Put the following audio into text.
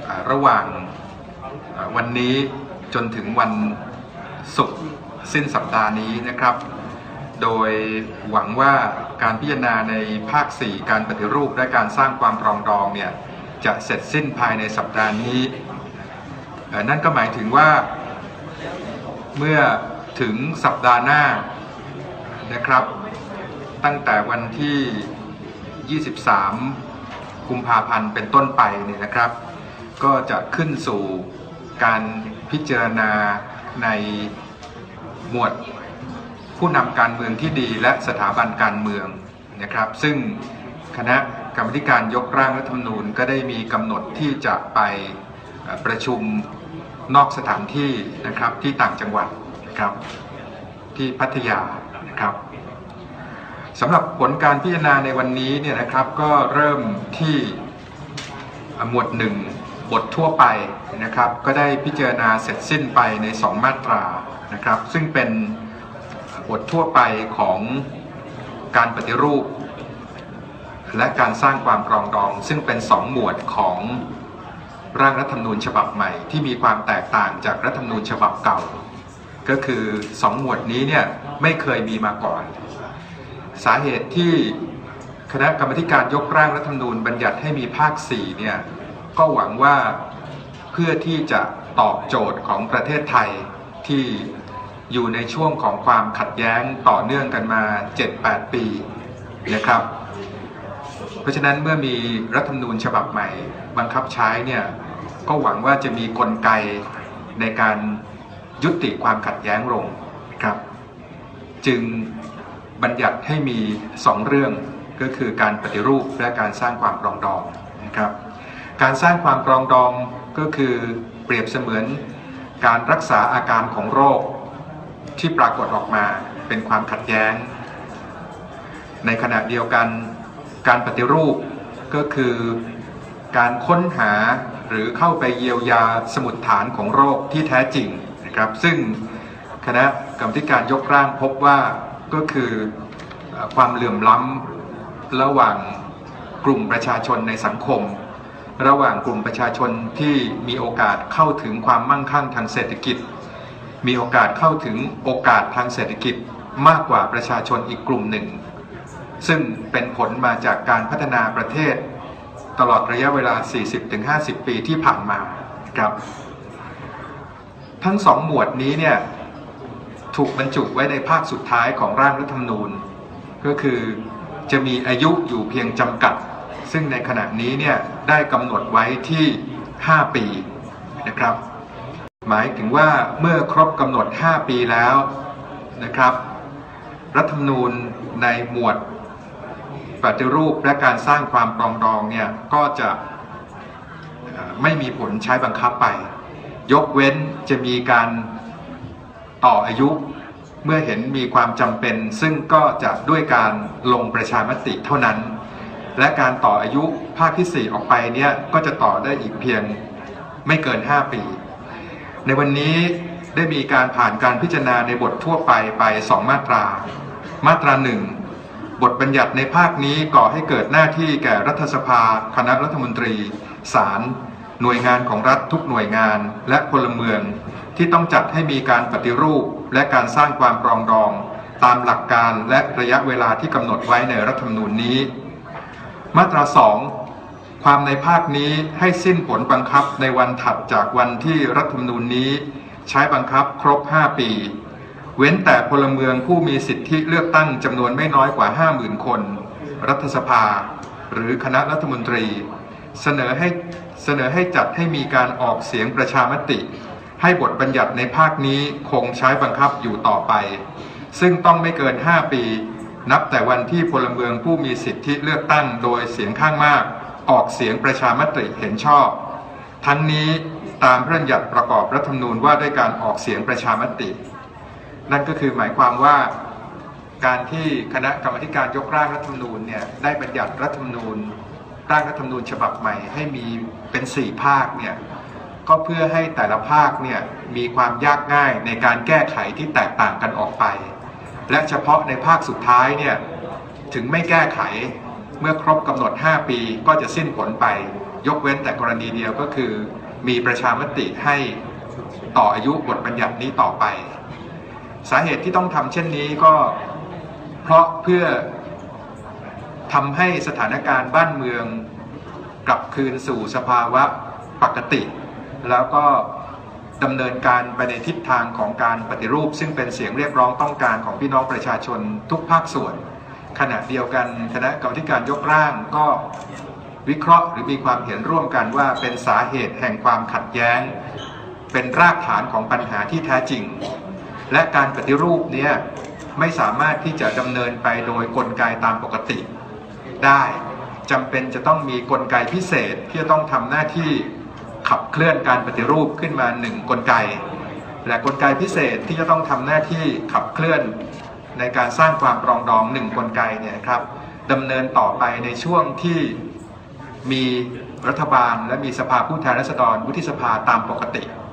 ระหว่างวันนี้จนถึงวันศุกร์สิ้นสัปดาห์นี้นะครับโดยหวังว่าการพิจารณาในภาค 4การปฏิรูปและการสร้างความปรองดองเนี่ยจะเสร็จสิ้นภายในสัปดาห์นี้นั่นก็หมายถึงว่าเมื่อถึงสัปดาห์หน้านะครับตั้งแต่วันที่ 23 กุมภาพันธ์เป็นต้นไปเนี่ยนะครับก็จะขึ้นสู่การพิจารณาในหมวดผู้นำการเมืองที่ดีและสถาบันการเมืองนะครับซึ่งคณะกรรมการยกร่างรัฐธรรมนูญก็ได้มีกำหนดที่จะไปประชุมนอกสถานที่นะครับที่ต่างจังหวัดนะครับที่พัทยานะครับสำหรับผลการพิจารณาในวันนี้เนี่ยนะครับก็เริ่มที่หมวด 1 บททั่วไปนะครับก็ได้พิจารณาเสร็จสิ้นไปใน2มาตรานะครับซึ่งเป็นบททั่วไปของการปฏิรูปและการสร้างความปรองดองซึ่งเป็น2หมวดของร่างรัฐธรรมนูญฉบับใหม่ที่มีความแตกต่างจากรัฐธรรมนูญฉบับเก่าก็คือ2หมวดนี้เนี่ยไม่เคยมีมาก่อนสาเหตุที่คณะกรรมการยกร่างรัฐธรรมนูญบัญญัติให้มีภาค 4เนี่ยก็หวังว่าเพื่อที่จะตอบโจทย์ของประเทศไทยที่อยู่ในช่วงของความขัดแย้งต่อเนื่องกันมา 7-8 ปีนะครับเพราะฉะนั้นเมื่อมีรัฐธรรมนูญฉบับใหม่บังคับใช้เนี่ยก็หวังว่าจะมีกลไกในการยุติความขัดแย้งลงนะครับจึงบัญญัติให้มี2เรื่องก็คือการปฏิรูปและการสร้างความปรองดองนะครับการสร้างความปรองดองก็คือเปรียบเสมือนการรักษาอาการของโรคที่ปรากฏออกมาเป็นความขัดแย้งในขณะเดียวกันการปฏิรูปก็คือการค้นหาหรือเข้าไปเยียวยาสมุฏฐานของโรคที่แท้จริงนะครับซึ่งคณะกรรมการยกร่างพบว่าก็คือความเหลื่อมล้ำระหว่างกลุ่มประชาชนในสังคมระหว่างกลุ่มประชาชนที่มีโอกาสเข้าถึงความมั่งคั่งทางเศรษฐกิจมีโอกาสเข้าถึงโอกาสทางเศรษฐกิจมากกว่าประชาชนอีกกลุ่มหนึ่งซึ่งเป็นผลมาจากการพัฒนาประเทศตลอดระยะเวลา 40-50 ปีที่ผ่านมาครับทั้ง2หมวดนี้เนี่ยถูกบรรจุไว้ในภาคสุดท้ายของร่างรัฐธรรมนูญก็คือจะมีอายุอยู่เพียงจำกัดซึ่งในขณะนี้เนี่ยได้กำหนดไว้ที่5 ปีนะครับหมายถึงว่าเมื่อครบกำหนด5 ปีแล้วนะครับรัฐธรรมนูญในหมวดปฏิรูปและการสร้างความปรองดองเนี่ยก็จะไม่มีผลใช้บังคับไปยกเว้นจะมีการต่ออายุเมื่อเห็นมีความจำเป็นซึ่งก็จะด้วยการลงประชามติเท่านั้นและการต่ออายุภาคที่ 4ออกไปเนี่ยก็จะต่อได้อีกเพียงไม่เกิน5 ปีในวันนี้ได้มีการผ่านการพิจารณาในบททั่วไป2มาตรามาตรา 1บทบัญญัติในภาคนี้ก่อให้เกิดหน้าที่แก่รัฐสภาคณะรัฐมนตรีศาลหน่วยงานของรัฐทุกหน่วยงานและพลเมืองที่ต้องจัดให้มีการปฏิรูปและการสร้างความปรองดองตามหลักการและระยะเวลาที่กำหนดไว้ในรัฐธรรมนูญนี้มาตรา 2ความในภาคนี้ให้สิ้นผลบังคับในวันถัดจากวันที่รัฐธรรมนูญนี้ใช้บังคับครบ5 ปีเว้นแต่พลเมืองผู้มีสิทธิเลือกตั้งจำนวนไม่น้อยกว่า 50,000 คนรัฐสภาหรือคณะรัฐมนตรีเสนอให้จัดให้มีการออกเสียงประชามติให้บทบัญญัติในภาคนี้คงใช้บังคับอยู่ต่อไปซึ่งต้องไม่เกิน5 ปีนับแต่วันที่พลเมืองผู้มีสิทธิเลือกตั้งโดยเสียงข้างมากออกเสียงประชามติเห็นชอบทั้งนี้ตามพระบัญญัติประกอบรัฐธรรมนูญว่าด้วยการออกเสียงประชามตินั่นก็คือหมายความว่าการที่คณะกรรมการยกร่างรัฐธรรมนูญเนี่ยได้บัญญัติรัฐธรรมนูญร่างรัฐธรรมนูญฉบับใหม่ให้มีเป็น4 ภาคเนี่ยก็เพื่อให้แต่ละภาคเนี่ยมีความยากง่ายในการแก้ไขที่แตกต่างกันออกไปและเฉพาะในภาคสุดท้ายเนี่ยถึงไม่แก้ไขเมื่อครบกำหนด5 ปีก็จะสิ้นผลไปยกเว้นแต่กรณีเดียวก็คือมีประชามติให้ต่ออายุบทบัญญัตินี้ต่อไปสาเหตุที่ต้องทำเช่นนี้ก็เพราะเพื่อทำให้สถานการณ์บ้านเมืองกลับคืนสู่สภาวะปกติแล้วก็ดำเนินการไปในทิศทางของการปฏิรูปซึ่งเป็นเสียงเรียกร้องต้องการของพี่น้องประชาชนทุกภาคส่วนขณะเดียวกันคณะกรรมการยกร่างก็วิเคราะห์หรือมีความเห็นร่วมกันว่าเป็นสาเหตุแห่งความขัดแย้งเป็นรากฐานของปัญหาที่แท้จริงและการปฏิรูปนี้ไม่สามารถที่จะดำเนินไปโดยกลไกตามปกติได้จำเป็นจะต้องมีกลไกพิเศษที่จะต้องทำหน้าที่ขับเคลื่อนการปฏิรูปขึ้นมา1กลไกและกลไกพิเศษที่จะต้องทำหน้าที่ขับเคลื่อนในการสร้างความปรองดอง1กลไกเนี่ยครับดำเนินต่อไปในช่วงที่มีรัฐบาลและมีสภาผู้แทนราษฎรวุฒิสภาตามปกติ